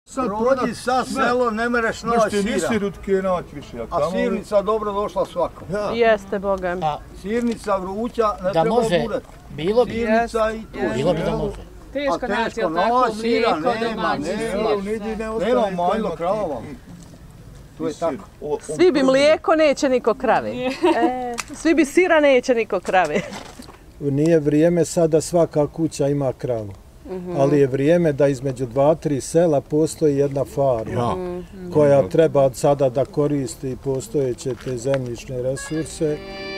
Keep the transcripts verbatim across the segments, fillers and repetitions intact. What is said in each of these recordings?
Prođi sa selom, ne mereš naći sira. Možete ni sirutke naći više. A sirnica dobro došla svakom. Jeste, Boga mi. Sirnica vruća, ne treba oburet. Bilo bi. Sirnica i tu. Bilo bi da može. Teško naći, jel tako, mlijeko domaći sir. Nema majlo krava. To je tako. Svi bi mlijeko, neće niko krave. Svi bi sira, neće niko krave. Nije vrijeme sad da svaka kuća ima kravu. Ali je vrijeme da između dva, tri sela postoji jedna farma koja treba sada da koristi postojeće te zemljišne resurse.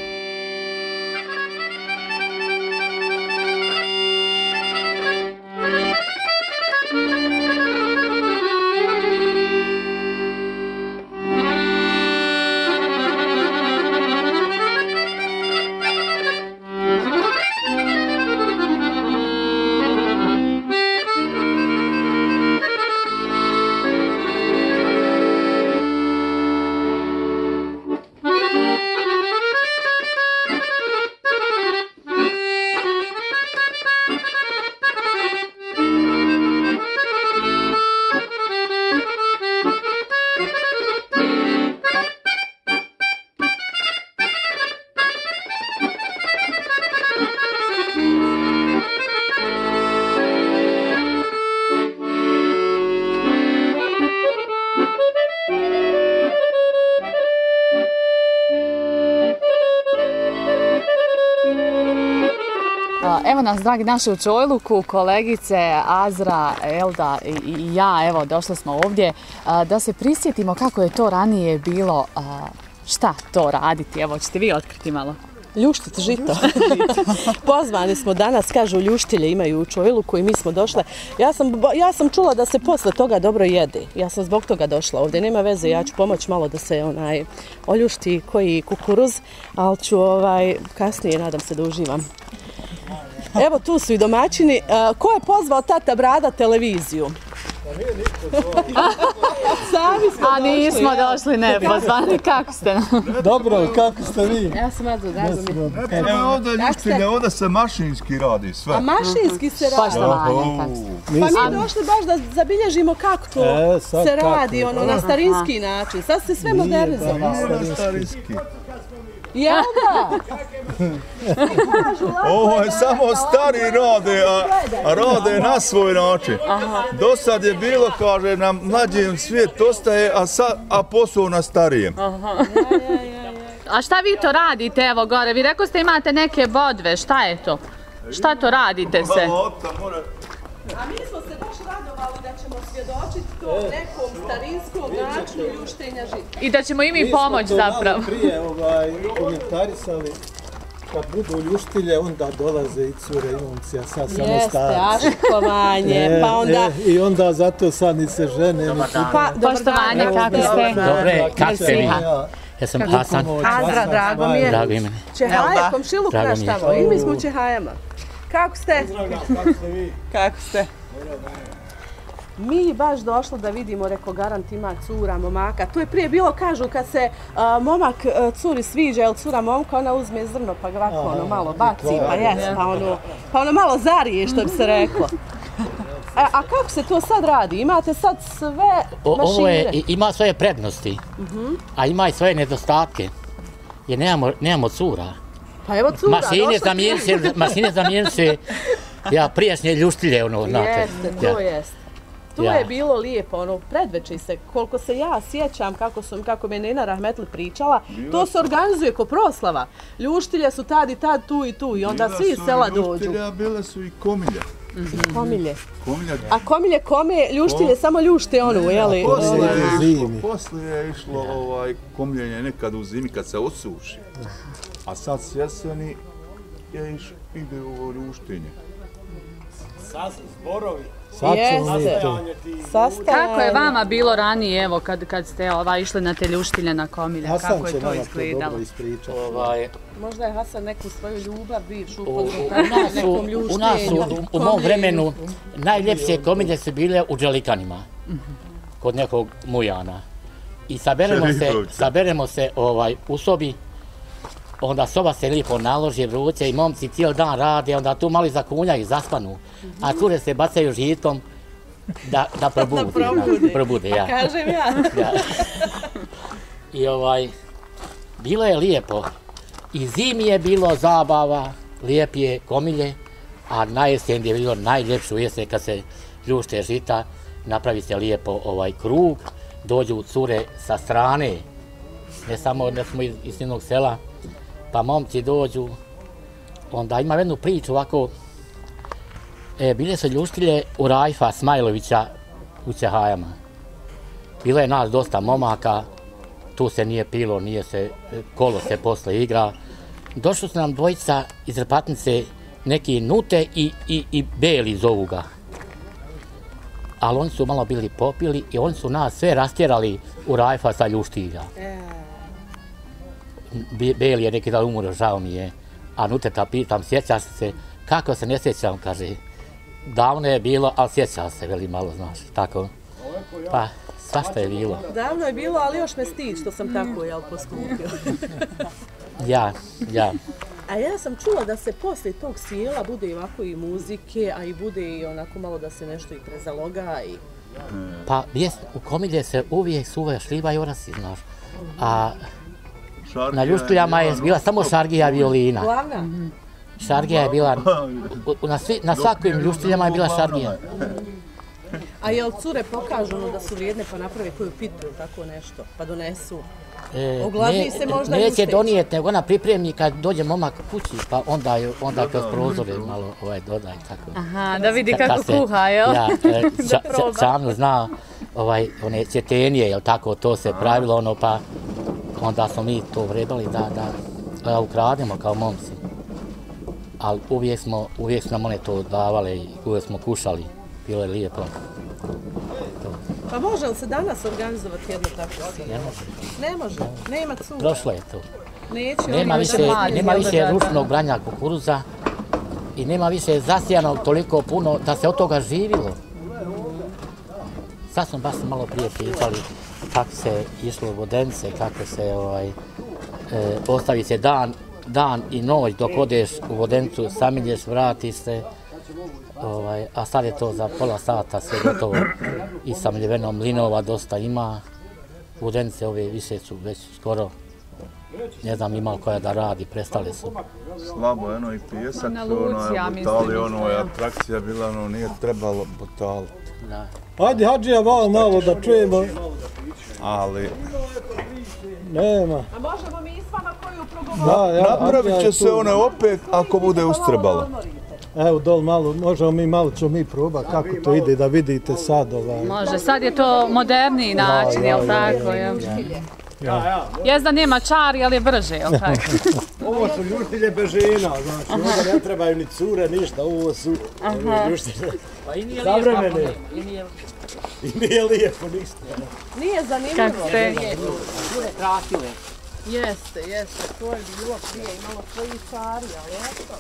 Evo nas, dragi naši, u Čojluku, kolegice Azra, Elda i ja, evo, došli smo ovdje da se prisjetimo kako je to ranije bilo, šta to raditi, evo, ćete vi otkriti malo. Ljuštit žito. Pozvani smo danas, kažu ljuštilje imaju u Čojluku i mi smo došle. Ja sam, ja sam čula da se posle toga dobro jede. Ja sam zbog toga došla ovdje. Nema veze, ja ću pomoći malo da se onaj oljušti koji kukuruz, ali ću ovaj, kasnije, nadam se da uživam. Evo tu su i domaćini. Ko je pozvao tata Brada televiziju? Sami smo A nismo došli nepozvani, kako ste? Dobro, kako ste vi? Ja sam Adzo, drago mi. Evo ovdje ljuštilje, ovdje se mašinski radi sve. A mašinski se radi? Poštovanje, kako ste? Pa mi došli baš da zabilježimo kako to se radi, ono, na starinski način. Sad se sve modernizovalo. Na starinski. Jel da? Ovo je samo stari rade, a rade na svoj način. Do sad je bilo, kaže, na mlađem svijet ostaje, a, sad, a posao na starijem. A šta vi to radite, evo gore? Vi rekao ste imate neke bodve, šta je to? Šta to radite se? A mi smo se baš radovali da ćemo svjedočiti to nekom starinskom načinu ljuštenja žita. I da ćemo i mi pomoć zapravo. Mi smo malo prije ovaj, komentarisali, kad budu ljuštilje, onda dolaze i cure i momci, a sad samo starci. Jeste, ašikovanje, pa onda... I onda zato sad ni se žene, ni pa, poštovanje, kako ste? Dobre, kako ste vi? Ja sam Hasan. Azra, drago mi je. Drago ime. Čehaje, komšiluk naš tamo, i mi smo u Čehajama. Kako ste? Kako ste vi? Kako ste? Mi baš došli da vidimo, reko, garant ima cura, momaka. To je prije bilo, kažu, kad se uh, momak uh, curi sviđa, ili cura momka, ona uzme zrno pa ga ovako ono malo baci, pa jes, pa ono, pa ono malo zarije, što bi se reklo. A, a kako se to sad radi? Imate sad sve mašine? Ovo je, ima svoje prednosti, a ima i svoje nedostatke, jer nemamo, nemamo cura. Pa evo cura, mašine zamijeni se, mašine zamijeni se, ja, prijašnje ljuštilje, ono, znate. Jeste, to jeste. To je bilo lijepo, ono, predveče se, koliko se ja sjećam, kako, su, kako me Nena Rahmetli pričala, to se organizuje ko proslava. Ljuštilje su tad i tad, tu i tu, i onda svi iz sela dođu. Ljuštilje, a bile su i komilje. Komilje. A komilje kome, ljuštilje samo ljušte onu, jeli? Poslije je išlo komiljenje nekad u zimi kad se osuši. A sad s jeseni ide u ljuštenje. Sad su zborovi. Jeste. Kako je vama bilo ranije, evo, kad, kad ste ova, išli na te ljuštilje na komilje, kako je to izgledalo? Ovaj, Možda je Hasan neku svoju ljubav bivšu u, nekom ljuštenju. U nas u, u mom vremenu najljepše komilje su bile u Đelikanima, kod nekog mujana. I saberemo se, saberemo se ovaj, u sobi, onda soba se lijepo naloži, vruće i momci cijeli dan rade, onda tu mali zakunjaju, zaspanu, a cure se bacaju žitkom da, da probudi. Da probudi. Da probude, ja. Kažem ja. Ja. I ovaj, bilo je lijepo. I zimi je bilo zabava, lijep je komilje, a na jesen je bilo najljepše u jesen kad se ljušte žita, napravi se lijepo ovaj krug, dođu cure sa strane, ne samo da smo iz, iz jednog sela, pa momci dođu, onda ima jednu priču ovako, e, bile su ljuštilje u Rajfa Smajlovića u Čehajama. Bilo je nas dosta momaka, tu se nije pilo, nije se, kolo se posle igra. Došli su nam dvojica iz Repatnice, neki Nute i, i, i Beli zovu ga. Ali oni su malo bili popili i oni su nas sve rastjerali u Rajfa sa ljuštilja. Beli je neki da umro, žao mi je. A Nuteta pitam, sjećaš se, kako se ne sjećam, kaže. Davno je bilo, ali sjećam se, veli malo, znaš, tako. Pa, svašta je bilo. Davno je bilo, ali još me stid što sam tako, jel, poskupio. Ja, ja. A ja sam čula da se poslije tog sjela bude i ovako i muzike, a i bude i onako malo da se nešto i prezaloga i... Pa, jest, u komilje se uvijek suve šljiva i orasi, znaš. A na ljuštiljama je bila samo šargija violina. Glavna? Šargija je bila, na, svi, na svakim ljuštiljama je bila šargija. A jel cure pokažu ono da su vrijedne pa naprave koju pitu ili tako nešto, pa donesu? E, Ogladni ne, se možda neće ljušteć. donijeti, nego ona pripremi kad dođe momak kući, pa onda, onda kroz prozore malo ovaj, dodaj tako. Aha, da vidi Ka- kako kad se- kuha, jel? Ja, e, Da ča- proba. ča- Čamno zna ovaj, one cjetenije, jel tako, to se pravilo, ono, pa onda smo mi to vrebali da, da, da ukrademo kao momci. Ali uvijek smo, uvijek su nam one to davale i uvijek smo kušali, bilo je lijepo. Pa može li se danas organizovati jedno tako sjelo? Ne može. Ne može, nema cura. Prošlo je to. Neće, Nema oni više, mladi, nema jel da, više da, da. ručnog branja kukuruza i nema više zasijanog toliko puno da se od toga živilo. Sad smo baš malo prije pitali kako se išlo u Vodenice, kako se ovaj, e, ostavi se dan, dan i noć dok odeš u Vodenicu, samilješ, vratiš se, ovaj, a sad je to za pola sata sve gotovo i sa mljevenom mlinova dosta ima. Vodenice ove više su već skoro, ne znam ima koja da radi, prestale su. Slabo je ono i pijesak, Na ono Luci, ja je mislim, botali, ono isto, je ja. atrakcija bila, ono nije trebalo botaliti. Da. Ajde, Hadžija, malo malo da čujemo. Ali Nema. A možemo mi i s vama koju progovoriti? Da, ja, napravit Hadžija će je se tu. one opet ako bude ustrebalo. Evo dol malo, možemo mi malo ćemo mi probati kako to ide da vidite sad ovaj. Može, sad je to moderniji način, jel tako? Jel? Jest da nema čari, ali je brže, jel tako? Ovo su ljuštilje bežina, znači ovdje ne trebaju ni cure, ništa, ovo su ljuštilje. Pa i nije Savremene. lijepo, i nije I nije lijepo ništa. Nije zanimljivo. Kako ste? krasile. Jeste, jeste, to je bilo prije, imalo svoji čari, ali eto.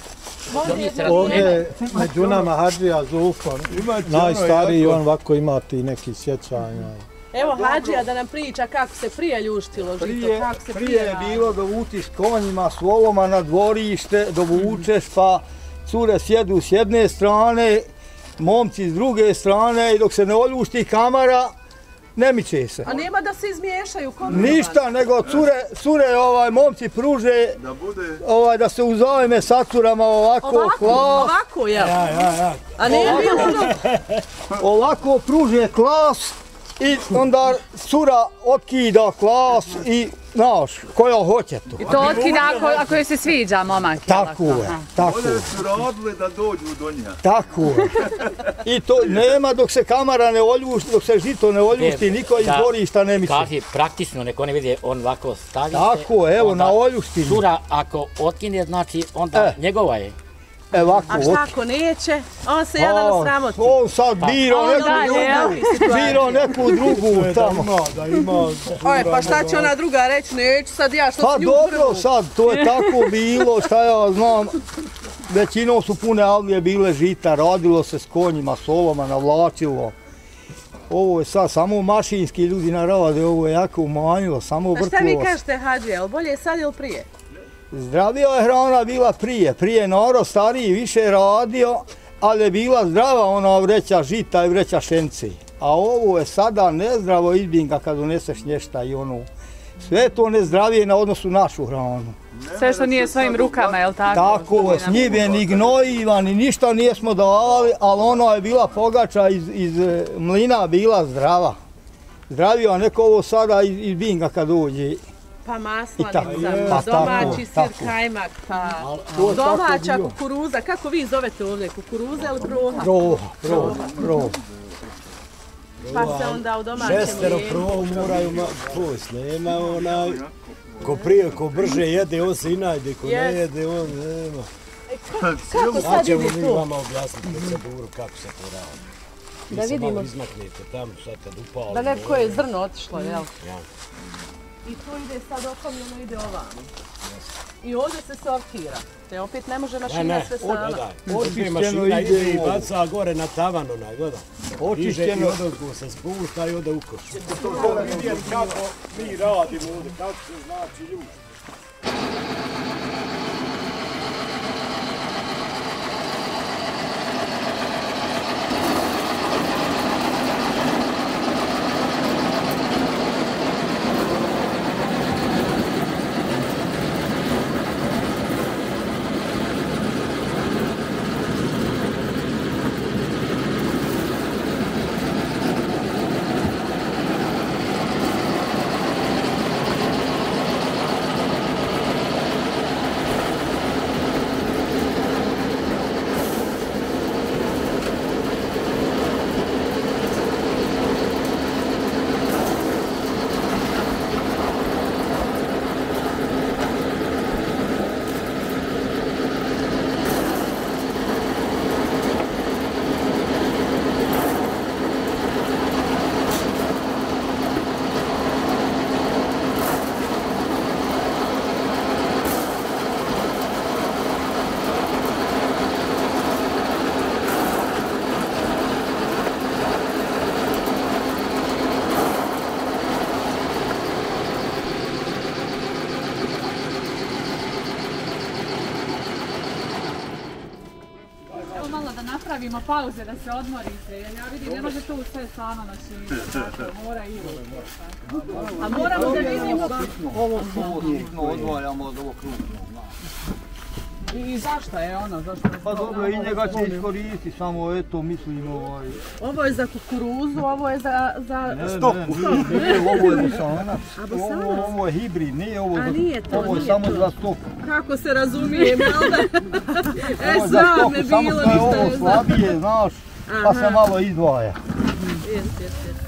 Ovdje među nama Hadžija Zulfan, najstariji, on ovako ima ti neki sjećanja. Evo Hadžija da nam priča kako se prije ljuštilo žito, Prije, kako se prije je radilo. bilo dovuti s konjima, s voloma na dvorište, dovučeš pa cure sjedu s jedne strane, momci s druge strane i dok se ne oljušti kamera, ne miče se. A nema da se izmiješaju kod Ništa, nego cure, cure ovaj, momci pruže Da bude ovaj, da se uzajme sa curama ovako, Ovako, klas, ovako, jel? Ja, ja, ja. A ne je bilo ono... ovako pruže klas i onda cura otkida klas i, znaš, koja hoće to. I to otkida ako, ako joj se sviđa momak, jel? Tako je, tako je. ovdje su radili da dođu do nja. Tako je. I to nema dok se kamera ne oljušti, dok se žito ne oljušti, niko iz Da, dvorišta ne misli. Kaži, praktično, neko ne vidi, on ovako stavi se. Tako, evo, onda na oljuštini. Cura, ako otkine, znači, onda E. njegova je. E, ovako, A šta ako neće? On se jadan on, sramoti. on sad biro A on neku dalje, jel? drugu, biro neku drugu tamo. Ima, da ima. Oj, pa šta će ona druga reći? Neću sad ja, što Pa si nju dobro, prvu. sad, to je tako bilo, šta ja znam. Većinom su pune avlije bile žita, radilo se s konjima, s ovama, navlačilo. Ovo je sad samo mašinski ljudi narade, ovo je jako umanjilo, samo A šta vi vrtilo se. kažete, Hadžija, jel bolje sad ili prije? Zdravija je hrana bila prije, prije narod stariji više radio, ali je bila zdrava ona vreća žita i vreća šence. A ovo je sada nezdravo izbinga kad uneseš nješta i ono. Sve to nezdravije na odnosu našu hranu. Sve što nije svojim rukama, je li tako? Tako je, s njive ni gnojiva, ni ništa nismo davali, ali ona je bila pogača iz, iz mlina, bila zdrava. Zdravija, neko ovo sada iz, iz binga kad dođe. Pa maslanica, pa domaći tako, sir tako. kajmak, pa To domaća tako bio. kukuruza. Kako vi zovete ovdje? Kukuruza ili proha? Proha, proha, proha. Pa se onda u domaćem Šestero jelu. prohu moraju pust, nema onaj, ko prije, ko brže jede, on se i najde, ko ne Jest. jede, on nema. Kako sad Sad ćemo ide mi to? vama objasniti proceduru kako se to radi. Vi Da se vidimo. malo izmaknete tamo, sad kad upali. Da neko je zrno otišlo, jel? Ja. I to ide sad okomljeno, ide ovamo. I ovdje se sortira. Te opet ne može Ne, mašina ne, sve sama. gledaj, ovdje Očišćeno mašina ide ide i u ovo. baca gore na tavan onaj, gledaj. Iže i Očišćeno. odozgo se spušta i ode u koš. Vidjeti kako mi radimo ovdje, kako se znači ljudi. Evo malo da napravimo pauze, da se odmorite, jer ja vidim, ne može to sve sama mašina, tako, mora i A moramo da vidimo... Ovo su hitno odvajamo od ovog krupnog. I zašto je ono, zašto je Pa dobro, i njega će iskoristiti, samo eto, mislim ovaj... Ovo je za kukuruzu, ovo je za... za... Stoku. Nije, ovo je bosanac. A bosanac? Ovo, ovo je hibrid, nije ovo A za... nije to, ovo je nije samo to. za stoku. Kako se razumijem, jel da? E, Ovo je za znam, stoku, ne samo bilo što je ništa, ovo ne znam. slabije, znaš, pa se Aha. malo izdvaja. Jest, jest, jest.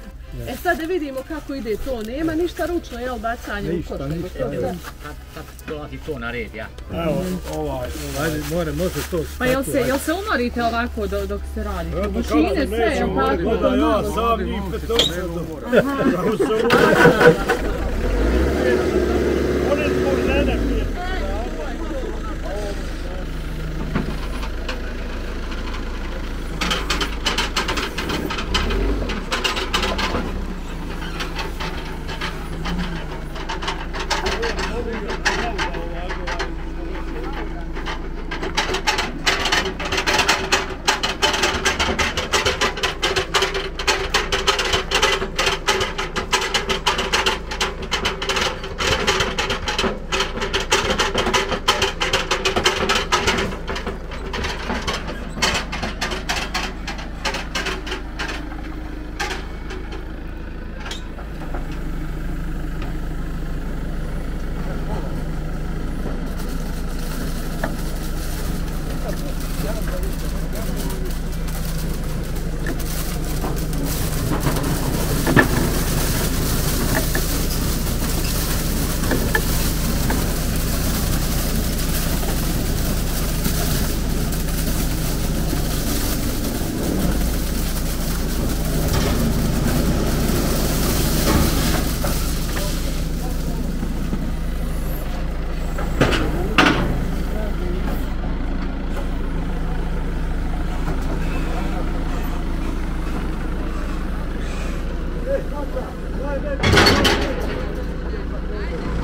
E sad da vidimo kako ide to, nema ništa ručno, jel, bacanje u koš, nego to sve. Sad dolazi to na red, ja. Evo, ovaj, ajde, more, može to Pa jel se, jel se umorite ovako do- dok se radi? Mašine sve, jel tako? Da ja sam njih petorca to moram.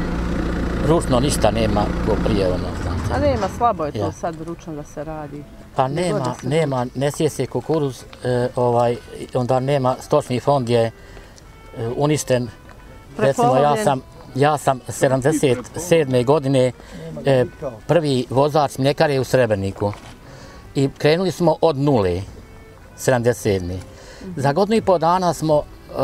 Ručno ništa nema ko prije ono, A znate. nema, slabo je to Ja. sad ručno da se radi. Pa nema, nema, ne sije se kukuruz, e, ovaj, onda nema, stočni fond je e, uništen. Recimo, ja sam, ja sam sedamdeset sedme godine e, prvi vozač mljekare u Srebrniku i krenuli smo od nule, sedamdeset sedme. Za godinu i pol dana smo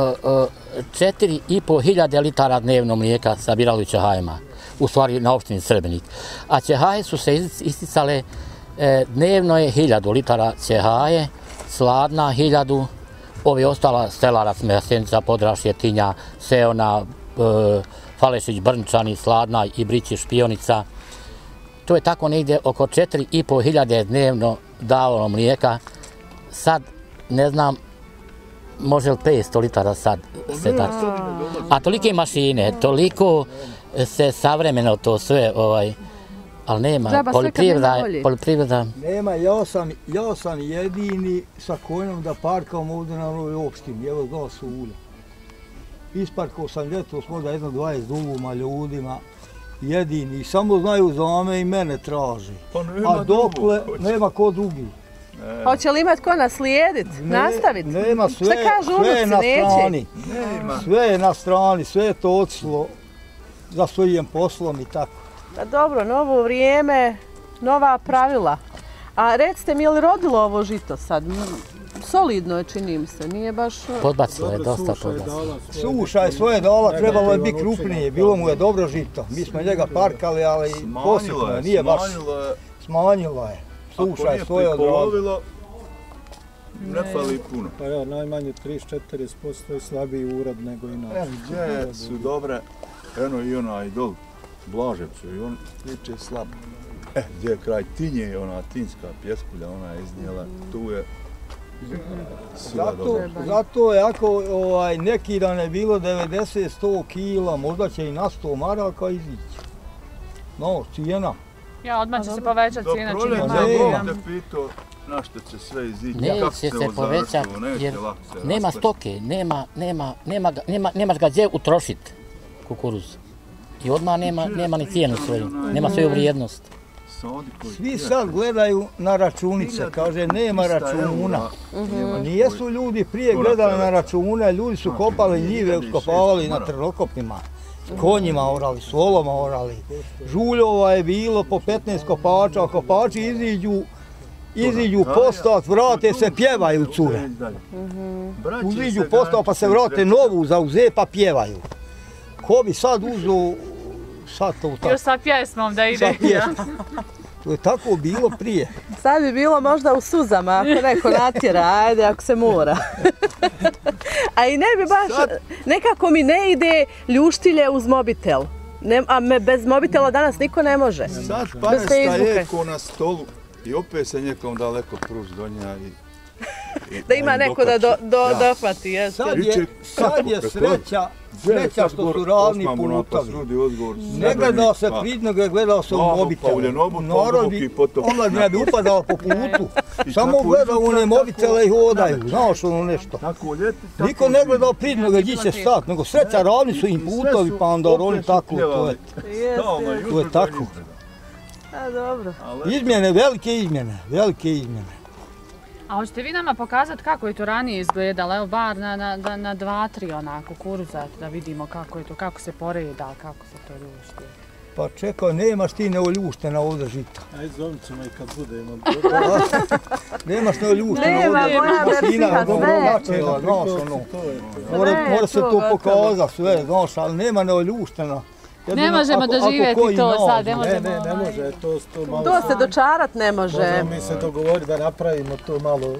četiri i po hiljade litara dnevno mlijeka sabirali u Čehajima, u stvari na opštini Srebrnik. A Čehaje su se isticale, e, dnevno je hiljadu litara Čehaje, Sladna hiljadu, ovi ostala Stelarac, Mesenica, Podrašje, Tinja, Seona, e, Falešić, Brnčani, Sladna i Brići, Špionica. To je tako negdje oko četiri i po hiljade dnevno davalo mlijeka. Sad, ne znam, može li petsto litara sad se dati. A tolike mašine, toliko se savremeno to sve, ovaj, ali nema, poljoprivreda, poljoprivreda. Nema, ja sam, ja sam jedini sa konjom da parkam ovdje na ovoj opštini, evo dva su ulja. Isparkao sam ljetos možda jedno dvadeset duguma ljudima, jedini, samo znaju za me i mene traži. A dokle, nema ko drugi. Hoće li imati ko naslijedit, nastaviti? Nema, sve, sve je na strani. Sve je na strani, sve je to otišlo za svojim poslom i tako. Pa dobro, novo vrijeme, nova pravila. A recite mi, je li rodilo ovo žito sad? Solidno je, čini mi se, nije baš... Podbacilo je, dosta podbacilo. Suša je svoje dala, trebalo je biti krupnije, bilo mu je dobro žito. Mi smo njega parkali, ali posjetno je, nije baš... Smanjilo je. Suša je svoje odradilo. Ne fali puno. Pa ja, najmanje trideset do četrdeset posto je slabiji urod nego inače. Gdje su dobre, eno i ona i dol, Blaževcu, i on liče slabo. Eh, gdje je kraj Tinje, ona tinska pjeskulja, ona je iznijela, tu je sila dobra. Zato je, ako ovaj, neki dan je bilo devedeset do sto kila, možda će i na sto maraka izići. No, cijena. Ja, odmah će se povećati cijena. Do proljeća te pitao na što će sve izići, kako se se povećati, jer nema stoke, nema, nema, nema, nema, nemaš ga gdje utrošiti kukuruz. I odmah nema, nema ni cijenu svoju, nema svoju vrijednost. Svi sad gledaju na računice, kaže nema računa. Nijesu ljudi prije gledali na račune, ljudi su kopali njive, uskopavali na trnokopima. Konjima orali, soloma orali. Žuljova je bilo po petnaest kopača, a kopači iziđu, iziđu postat, vrate se, pjevaju cure. Uziđu postat pa se vrate novu zauze pa pjevaju. Ko bi sad uzeo, sad to tako. Još sa pjesmom da ide. To je tako bilo prije. Sad bi bilo možda u suzama, ako neko natjera, ajde, ako se mora. A i ne bi baš, nekako mi ne ide ljuštilje uz mobitel. Ne, a me, bez mobitela danas niko ne može. Sad panesta je ko na stolu i opet se nekom daleko pruž do nja i... i da ima neko da do, do, ja. dohvati, jesu. Sad je, sad je sreća, sreća što su ravni putovi. Ne gledao se pridno, gledao se u mobitelu. Narod bi, omladina bi upadala po putu. Samo gledao one mobitele i hodaju, znaš ono nešto. Niko ne gledao pridno gdje će stati, nego sreća ravni su im putovi, pa onda oni tako, to je, to je tako. A dobro. Izmjene, velike izmjene, velike izmjene. A hoćete vi nama pokazati kako je to ranije izgledalo, evo bar na, na, na dva, tri onako kukuruza, da vidimo kako je to, kako se poreda, kako se to ljušti. Pa čekaj, nemaš ti neoljuštena ovdje žita. Aj, zovit ćemo i kad budemo. Nemaš neoljuštena ovdje. Nema, moja versija, sve. Mora se to pokazati sve, znaš, ali nema neoljuštena. Ne možemo doživjeti to sad, ne možemo. Ne, ne, ne može, to, to malo... To se dočarat ne može. Možemo mi se dogovoriti da napravimo to malo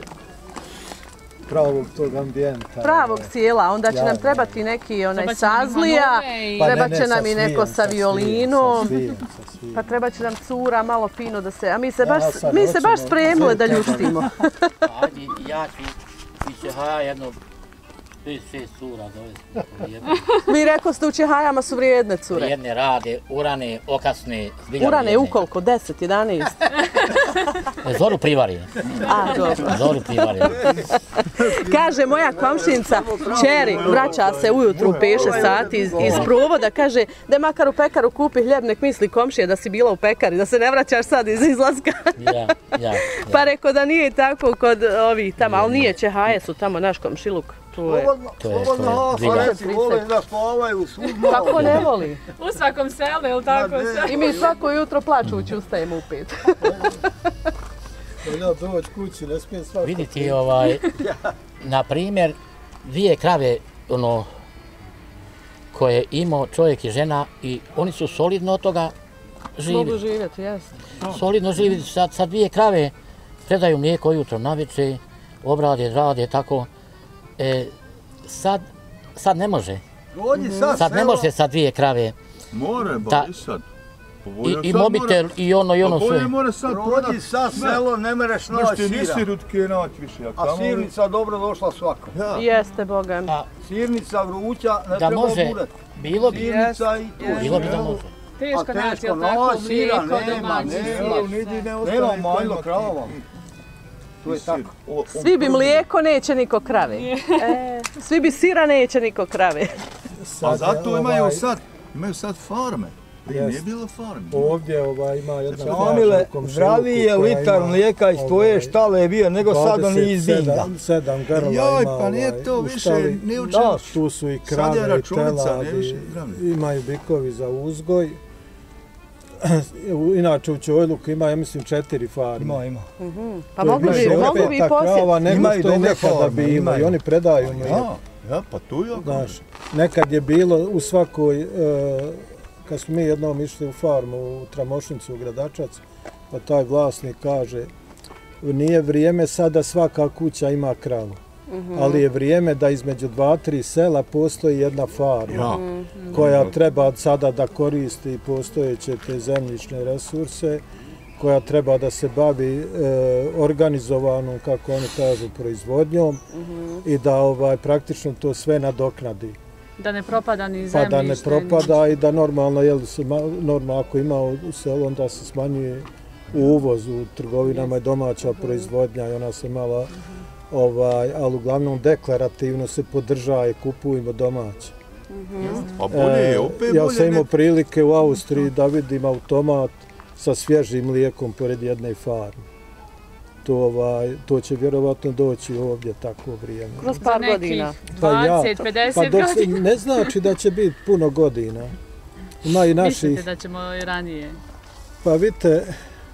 pravog tog ambijenta. Pravog sjela, onda će nam trebati neki onaj sazlija, treba će nam i neko sa violinom, pa treba će nam cura malo fino da se, a mi se baš, mi se baš spremile da ljuštimo. Ajde, ja ću, ti će haja jedno pet šest cura dovesti. Vi rekao ste u Čehajama su vrijedne cure. Vrijedne rade, urane, okasne, zbilja urane u koliko? deset, jedanaest? Zoru privari. A, dobro. Zoru privari. Kaže moja komšinica, čeri, vraća se ujutru u peše sati iz, iz provoda, kaže da makar u pekaru kupi hljeb, nek misli komšije da si bila u pekari, da se ne vraćaš sad iz izlaska. Ja, ja, ja. Pa rekao da nije tako kod ovih tamo, ali nije, Čehaje su tamo naš komšiluk. To je. Slobodno, reci, vole da spavaju svudno. Kako ne voli? U svakom selu, ili tako? I mi svako jutro plačući ustajemo u pet. Ja doći kući, ne smijem svako. Vidite, ovaj, na primjer, dvije krave, ono, koje imao čovjek i žena i oni su solidno od toga živi. Mogu živjeti, jesno. Solidno živi, sad, sad dvije krave predaju mlijeko jutro navečer, obrade, rade, tako. E, sad, sad ne može. Sad ne može sa dvije krave. More, ba i sad. I, i mobitel, i ono, i ono sve. Bolje more sad prodat. Prođi sad selo, ne mereš naći Možete sira. nisi rutke naći više. A sirnica dobro došla svako. Jeste, Boga. Sirnica vruća, ne Da treba može, buret. bilo bi, Sirnica i to. bilo bi da može. Teško naći, teško jel tako, naći, sira mlijeko, nema, domaći nema. sir. Nema manjlo krava. To je tako. Svi bi mlijeko, neće niko krave. E, svi bi sira, neće niko krave. A zato imaju sad, imaju sad farme. Prije nije bilo farme. Ovdje ovaj, ima jedna Famile, zdraviji je litar mlijeka iz tvoje štale je bio nego sad on iz bilja. Sedam grla Joj, ima pa nije ovaj, to u više, štali. ne uče. Da, Tu su i Sad je krave i računica, teladi, ne više zdravlje. imaju bikovi za uzgoj. Inače u Čojluku ima, ja mislim, četiri farme. ima, ima. Pa mogu bi, mogu bi i posjeti. Nego Imaju što je dobre nekada farme, bilo imaju. i oni predaju mlijeko. Ja, ja, pa tu je. Znaš, nekad je bilo u svakoj, e, kad smo mi jednom išli u farmu u Tramošnicu u Gradačac, pa taj vlasnik kaže, nije vrijeme sad da svaka kuća ima kravu, ali je vrijeme da između dva, tri sela postoji jedna farma koja treba sada da koristi postojeće te zemljišne resurse, koja treba da se bavi e, organizovanom, kako oni kažu, proizvodnjom i da ovaj praktično to sve nadoknadi. Da ne propada ni Pa zemljište. da ne propada i da normalno, jel se, normalno ako ima u selu, onda se smanjuje uvoz u trgovinama i domaća proizvodnja i ona se mala, ovaj, ali uglavnom deklarativno se podržaje, kupujemo domaće. Pa bolje je, opet Ja bolje. sam imao nek- prilike u Austriji da vidim automat sa svježim mlijekom pored jedne farme. To, ovaj, to će vjerovatno doći ovdje takvo vrijeme. Kroz Za par nekih godina. dvadeset, pa pedeset dok, godina. ne znači da će biti puno godina. Ima i naših, Mislite da ćemo i ranije? pa vidite,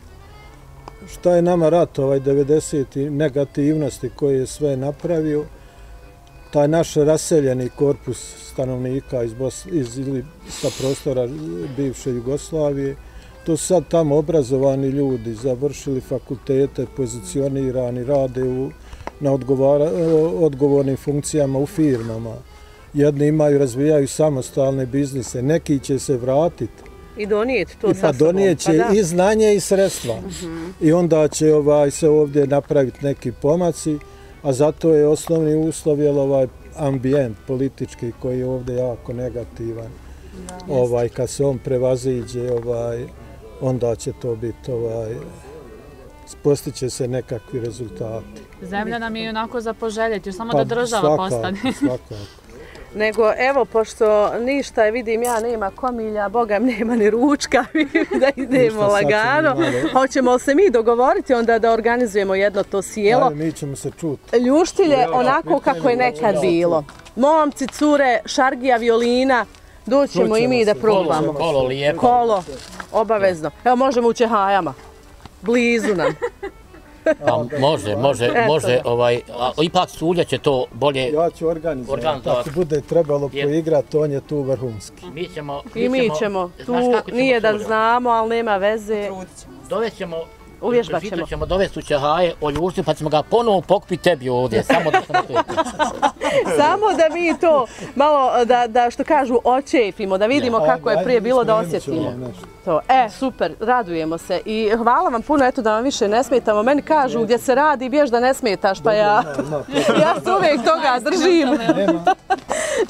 šta je nama rat ovaj devedeset negativnosti koje je sve napravio, taj naš raseljeni korpus stanovnika iz, Bos, iz ili sa prostora bivše Jugoslavije, to su sad tamo obrazovani ljudi, završili fakultete, pozicionirani, rade u, na odgovara, odgovornim funkcijama u firmama. Jedni imaju, razvijaju samostalne biznise, neki će se vratiti. I donijeti to I sa pa sobom. donijet će Pa da. i znanje i sredstva. I onda će ovaj, se ovdje napraviti neki pomaci, a zato je osnovni uslov je ovaj ambijent politički koji je ovdje jako negativan. Ovaj, kad se on prevaziđe, ovaj, onda će to biti, ovaj, postiće se nekakvi rezultati. Zemlja nam je onako za poželjeti, još samo Pa da država svakako, postane. svakako. Nego, evo, pošto ništa, vidim ja, nema komilja, Boga mi nema ni ručka, da idemo Ništa, sad lagano. ćemo malo- Hoćemo se mi dogovoriti onda da organizujemo jedno to sjelo. Ajde, mi ćemo se čuti. Ljuštilje onako kako je nekad bilo. Momci, cure, šargija, violina, doćemo i mi da probamo. Kolo lijepo. Kolo, obavezno. Evo, možemo u Čehajama. Blizu nam. Pa može, može, Eto. može, ovaj, a, ipak Sulja će to bolje, Ja ću organizovati. Organizovati. Ako bude trebalo Jer- poigrati, on je tu vrhunski. mi ćemo, I mi ćemo. znaš Tu kako ćemo nije da Sulju? znamo, ali nema veze. Dovest ćemo, Uvježbat žito ćemo. ćemo dovesti u Čehaje, oljuštiti, pa ćemo ga ponovo pokupiti tebi ovdje, samo da se na to je. Samo da mi to malo, da, da što kažu, očepimo, da vidimo kako je prije bilo, da osjetimo. To. E, super, radujemo se i hvala vam puno, eto da vam više ne smetamo. Meni kažu gdje se radi, bješ da ne smetaš, pa ja, ja se uvijek toga držim. Mi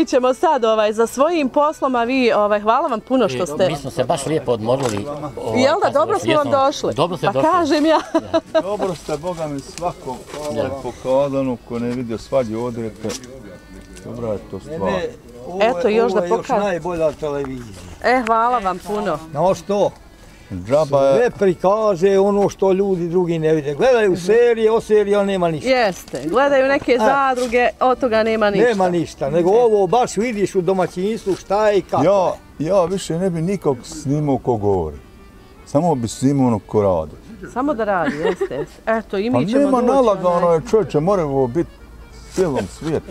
mi ćemo sad ovaj, za svojim poslom, a vi ovaj, hvala vam puno što ste... Mi smo se baš lijepo odmorili. Ovaj, Jel da, dobro smo vam došli? Dobro ste pa došli. kažem ja. Dobro ste, Boga mi svako pokazano, ko ne vidio svađe odrete. Dobra je to stvar. Ne, ovo, Eto, još ovo da je još pokažem. najbolja televizija. E, hvala vam puno. No što? Džaba je... Sve prikaže ono što ljudi drugi ne vide. Gledaju serije, o serija nema ništa. Jeste, gledaju neke zadruge, od toga nema ništa. Nema ništa, nego ovo baš vidiš u domaćinstvu šta je i kako. Ja, ja više ne bi nikog snimao ko govori. Samo bi snimao ono ko radi. Samo da radi, jeste. Eto, i mi pa ćemo nema doći. nalagano je čovječe, mora ovo biti cijelom svijetu.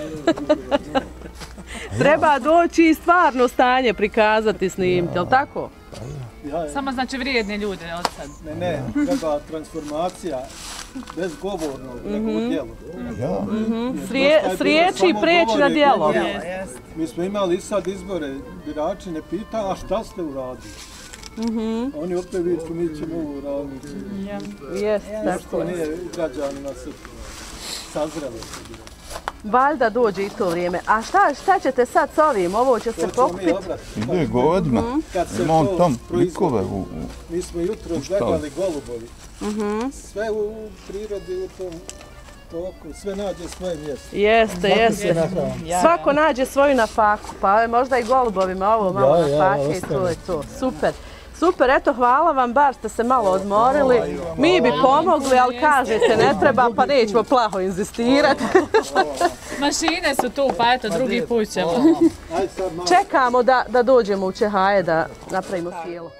Treba doći i stvarno stanje prikazati, snimiti, jel tako? Samo znači vrijedne ljude od sad. Ne, ne, treba transformacija bez govornog, nego u djelu. Ja. S riječi preći na djelo. Mi smo imali sad izbore, birači ne pita, a šta ste uradili? Oni opet viču, mi ćemo ovo uraditi. Jeste, tako To je. nije građanima se sazrelo. Valjda dođe i to vrijeme. A šta, šta ćete sad s ovim? Ovo će se pokupiti? Ide go odmah. Ima on tam likove u... Mi smo jutro gledali golubovi. Sve u prirodi, u tom toku, sve nađe svoje mjesto. Jeste, jeste. Svako nađe svoju nafaku, pa možda i golubovima ovo malo Ja, ja, nafake i to je to. Super. Super, eto, hvala vam, bar ste se malo odmorili. Mi bi pomogli, ali kažete ne treba, pa nećemo plaho inzistirati. Mašine su tu, pa eto, drugi put ćemo. Čekamo da, da dođemo u Čehaje da napravimo sjelo.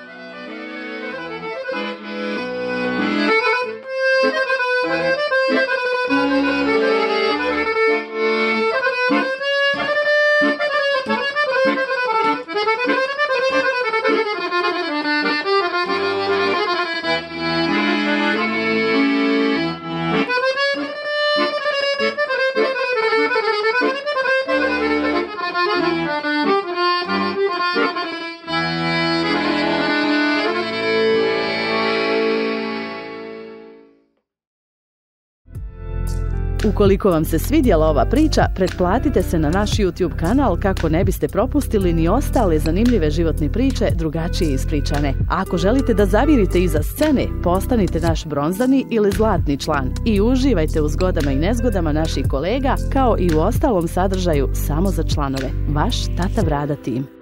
Ukoliko vam se svidjela ova priča, pretplatite se na naš YouTube kanal kako ne biste propustili ni ostale zanimljive životne priče drugačije ispričane. A ako želite da zavirite iza scene, postanite naš bronzani ili zlatni član i uživajte u zgodama i nezgodama naših kolega kao i u ostalom sadržaju samo za članove. Vaš Tata Brada tim.